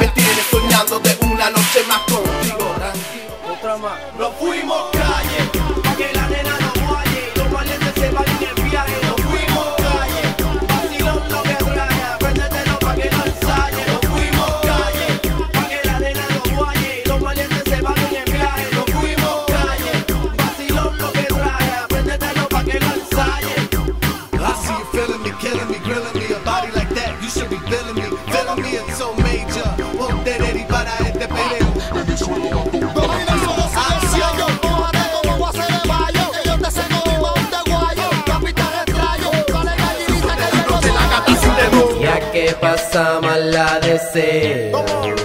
tiene soñando de una noche más contigo. Otra más. Nos fuimos calle, pa' que la nena no guaye, los valientes se van en el viaje. Nos fuimos calle, vacilón lo que trae, apréndetelo pa' que no ensaye. Nos fuimos calle, pa' que la nena no guaye, los valientes se van en el viaje. Nos fuimos calle, vacilón lo que trae, apréndetelo pa' que no ensaye. I see you feeling me, killing me, grilling me, a body like that, you should be feeling me. Feeling me, it's so major, won't tener y para este pereo. Ya que pasamos la deseo.